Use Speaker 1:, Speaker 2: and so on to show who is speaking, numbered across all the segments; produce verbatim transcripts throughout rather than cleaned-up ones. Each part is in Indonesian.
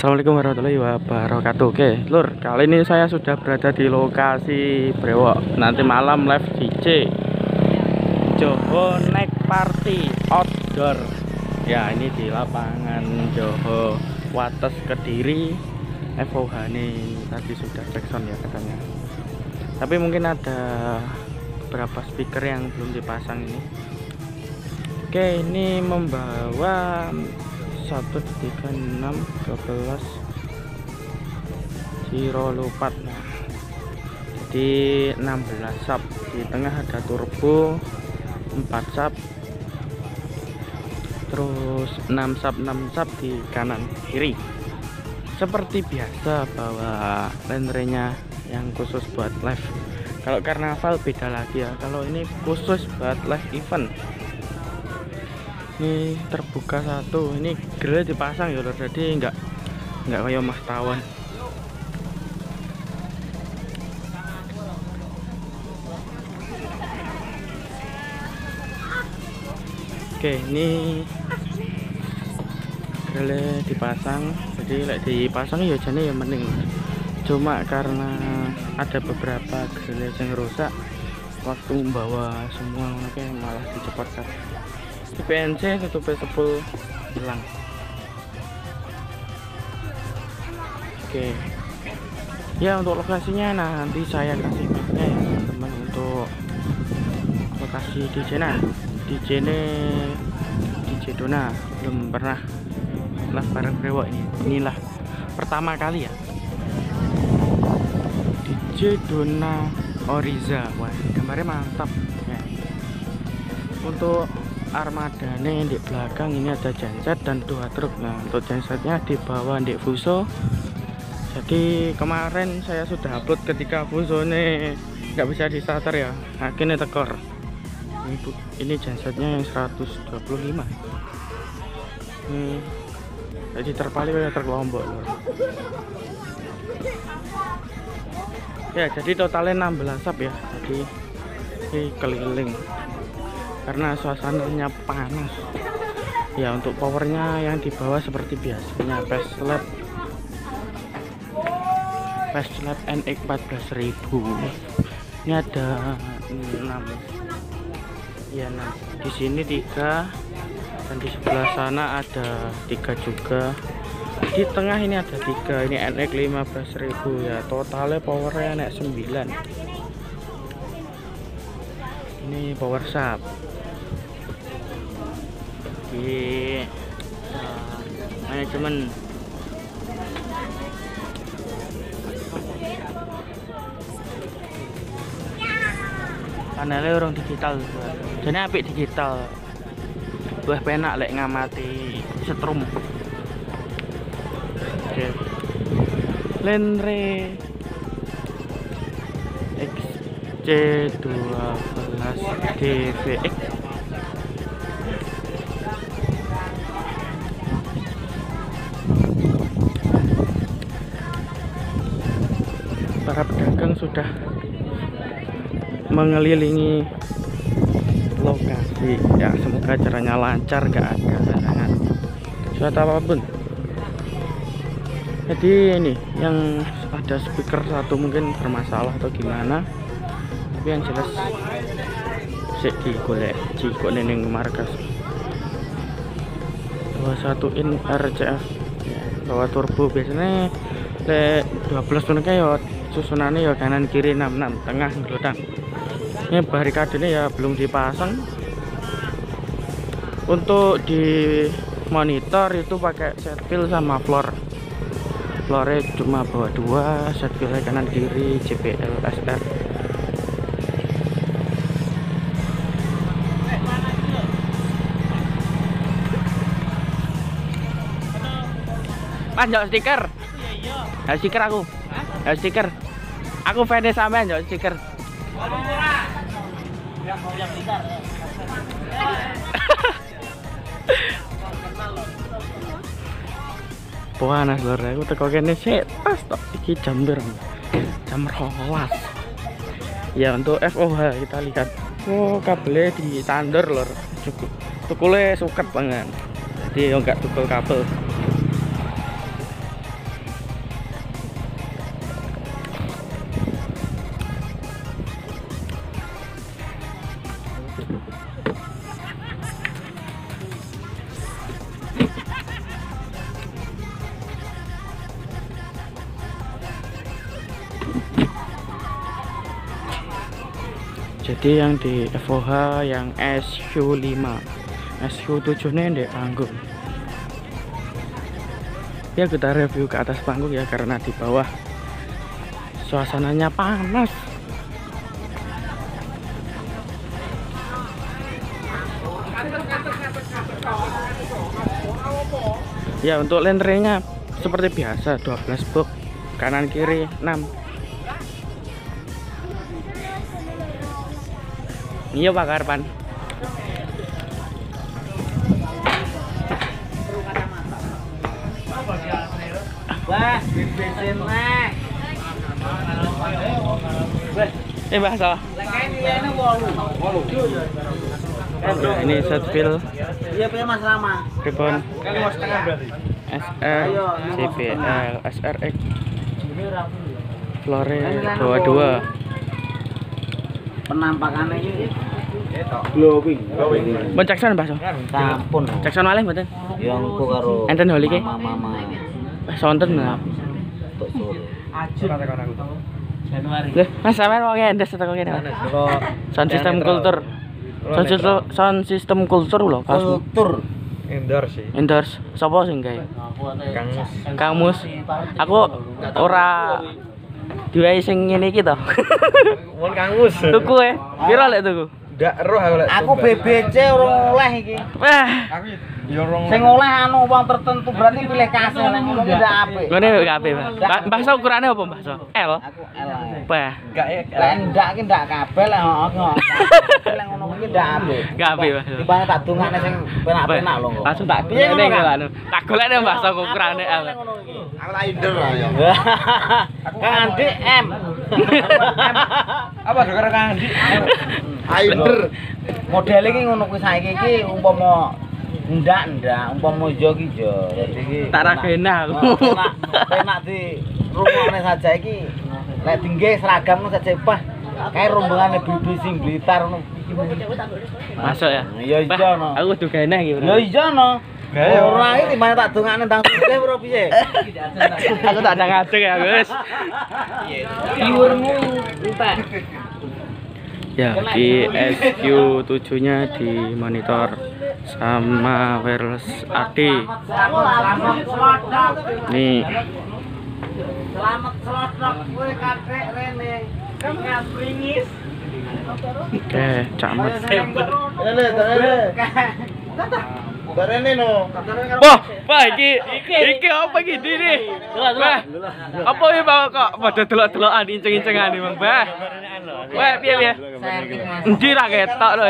Speaker 1: Assalamualaikum warahmatullahi wabarakatuh. Oke lur, kali ini saya sudah berada di lokasi brewok. Nanti malam live D J Joho Night Party Outdoor. Ya, ini di lapangan Joho Wates Kediri. F O H ini tadi sudah backsound ya katanya. Tapi mungkin ada beberapa speaker yang belum dipasang ini. Oke, ini membawa satu tiga enam dua belas zero lupat. Nah, jadi enam belas sub. Di tengah ada turbo empat sub, terus enam sub enam sub di kanan kiri. Seperti biasa bawa lenrenya yang khusus buat live. Kalau karnaval beda lagi ya, kalau ini khusus buat live event. Ini terbuka satu, ini grill dipasang ya lor, jadi enggak enggak kayak mas tawon. Oke, ini grill dipasang, jadi lek dipasang ya jane ya mending. Cuma karena ada beberapa grill yang rusak, waktu membawa semua mungkin malah dicepatkan. Di P N C tutup sepul hilang. Oke ya, untuk lokasinya nanti saya kasih mapnya ya teman-teman. Untuk lokasi D J nah D J ini D J Dona, belum pernah lah bareng brewok ini, inilah pertama kali ya D J Dona Oriza. Wah, gambarnya mantap ya. Untuk armadanya di belakang ini ada genset dan dua truk. Nah, untuk gensetnya di bawah di Fuso. Jadi kemarin saya sudah upload ketika Fuso ini nggak bisa di starter ya, akhirnya tekor. Ini, ini gensetnya yang seratus dua puluh lima. Ini jadi terpaling oleh truk Lombok loh. Ya, jadi totalnya enam belas sub ya. Jadi ini keliling karena suasananya panas ya. Untuk powernya yang di bawah seperti biasanya Facelab Facelab N X empat belas ribu. Ini ada enam ya, enam di sini tiga, dan di sebelah sana ada tiga juga. Di tengah ini ada tiga, ini N X lima belas ribu ya. Totalnya powernya naik sembilan. Ini power sub di uh, manajemen. Panelnya orang digital, jadi apik digital. Wah, penak lek ngamati setrum. Oke, Lenre X C dua belas D V X. Para pedagang sudah mengelilingi lokasi ya, semoga acaranya lancar, gak ada halangan suatu apapun. Jadi ini yang ada speaker satu mungkin bermasalah atau gimana, tapi yang jelas sik digolek jiko neneng markas. Bawa satu in R C F ya, bawa turbo. Biasanya le dua belas menit ya susunannya ya kanan kiri enam enam, tengah ngelodang. Ini barikadenya ya belum dipasang. Untuk di monitor itu pakai set fill sama floor. Floornya cuma bawa dua, set fillnya kanan kiri J B L S R. Mas njok stiker. Ya stiker aku. Ya stiker. Aku fans sampean njok stiker. Panas lor, aku teko kene sik pas tok iki jam berapa? Jam rolas. Ya, untuk F O H kita lihat. Oh, kabelnya ditandur lor. Cukup. Tukule suket banget. Jadi enggak tukul kabel. Jadi yang di F O H yang S Q lima, S Q tujuh nih di panggung. Ya kita review ke atas panggung ya, karena di bawah suasananya panas. Ya untuk lentrenya seperti biasa dua belas box, kanan kiri enam. Iya Pak Karpan.
Speaker 2: Wah, bensin nek.
Speaker 1: Eh bahasa. Ini set fill.
Speaker 2: Iya punya Mas Rama.
Speaker 1: Ribbon. S R, C B L, S R X. Flore dua dua.
Speaker 2: Penampakannya ini glowing.
Speaker 1: Bon Jackson Mbak So.
Speaker 2: Sampun.
Speaker 1: Jackson malih mboten?
Speaker 2: Yang ku karo
Speaker 1: Enten holi ki?
Speaker 2: mama.
Speaker 1: Eh sonten nah.
Speaker 2: Tok sore.
Speaker 1: Januari. Lho, Mas sampean wong endes teko kene. Sound system kultur. Sound system sound system kultur lho,
Speaker 2: Kultur.
Speaker 3: Endorse sih.
Speaker 1: Endorse sapa sing gawe?
Speaker 3: Kang Mus.
Speaker 1: Kang Mus. Aku ora diwai sing ngene iki to.
Speaker 3: Mun Kang Mus.
Speaker 1: Tuku e. Piro lek tuku?
Speaker 3: Ndak roh aku lek.
Speaker 2: Aku B B C ora oleh iki.
Speaker 1: Wah,
Speaker 3: Aku ya rong.
Speaker 2: Sing oleh anu wong tertentu berarti pilih kasih nek ngono ki ndak apik.
Speaker 1: ngene kok kabeh, Pak. Mbah So ukurane apa, Mbah So? L.
Speaker 2: Aku L.
Speaker 1: Wah,
Speaker 3: Enggak ya.
Speaker 2: Lek ndak ki ndak kabeh lek ngono. Lek ngono ki ndak apik.
Speaker 1: gak apik, Mbah So.
Speaker 2: Dibanding tak dungane sing penak-penak lho.
Speaker 1: Langsung tak
Speaker 2: Piye
Speaker 1: ngene
Speaker 2: ngono,
Speaker 1: iki
Speaker 2: Kak?
Speaker 1: anu. Tak golekne Mbah So ukurane L.
Speaker 2: Aku tak inder lah ya. Kang Andi M.
Speaker 3: Apa dokter Kang Andi?
Speaker 2: Inder. Modele iki ngono kuwi saiki iki umpama ndak ndak umpama yo ki yo. Dadi iki
Speaker 1: Tak ragena aku.
Speaker 2: Penak penak di rungokne saja iki. Lek tinggi seragam ngono saja bah. Kae rombongane B B sing Blitar ngono.
Speaker 1: Masuk ya?
Speaker 2: Ya iya no.
Speaker 1: Aku kudu gaene iki, Bro.
Speaker 2: Ya iya no. Ora iki dimana tak dongakne ndang sugih bro piye?
Speaker 1: Aku tak ada ngadeg ya, Gus.
Speaker 2: Viewermu entek.
Speaker 1: Ya, di S Q tujuh nya di monitor sama wireless A D.
Speaker 2: Selamat selodok.
Speaker 1: Nih,
Speaker 2: Selamat selodok kowe kadek rene. Ingat pringis.
Speaker 1: oke, camat.
Speaker 2: Lele, lele. Barene no.
Speaker 1: Wah, Pak iki iki apa iki nih? Bah, apa iki Pak kok padha delok-delokan inceng-incengan iki, Bang? Bah. Wah, piye piye? Endi ra ketok lho.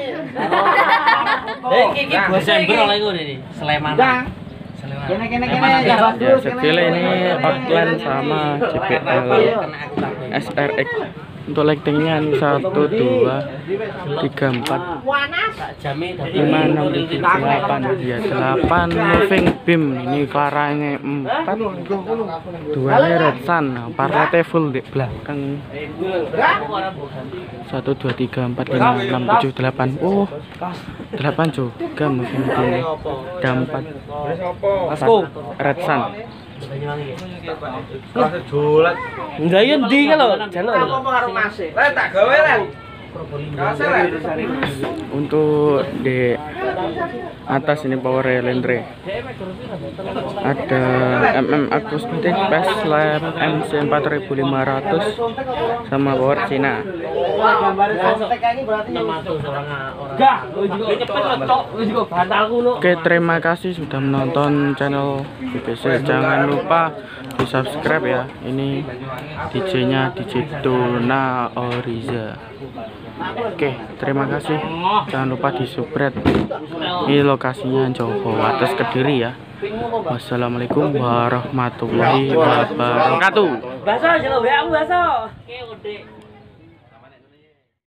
Speaker 2: Eh, iki Desember oleh ngono iki. Sleman. Kene kene kene ya
Speaker 1: Ya,
Speaker 2: bagus.
Speaker 1: setil ini outline sama J B L S R X. Untuk lightingnya satu, dua, tiga, empat, lima, enam, tujuh, delapan, ya delapan moving beam. Ini claranya empat, dua red sun, parlete full di belakang. Satu, dua, tiga, empat, lima, enam, tujuh, delapan. Oh, delapan juga moving beam. Ada empat, empat red sun. Enggak ya ndi kalau jaluk.
Speaker 3: Lah tak gawe lah.
Speaker 1: Untuk di atas ini power lentre ada M M akustik bass lamp M C empat ribu lima ratus sama power Cina. Oke, terima kasih sudah menonton channel B B C. Jangan lupa di subscribe ya. Ini D J-nya D J Dona Oriza. Oke, terima kasih. Jangan lupa di subscribe. Ini lokasinya Jowo atas Kediri ya. Wassalamualaikum warahmatullahi wabarakatuh.
Speaker 2: Baso, jelek aku baso. Oke, udah.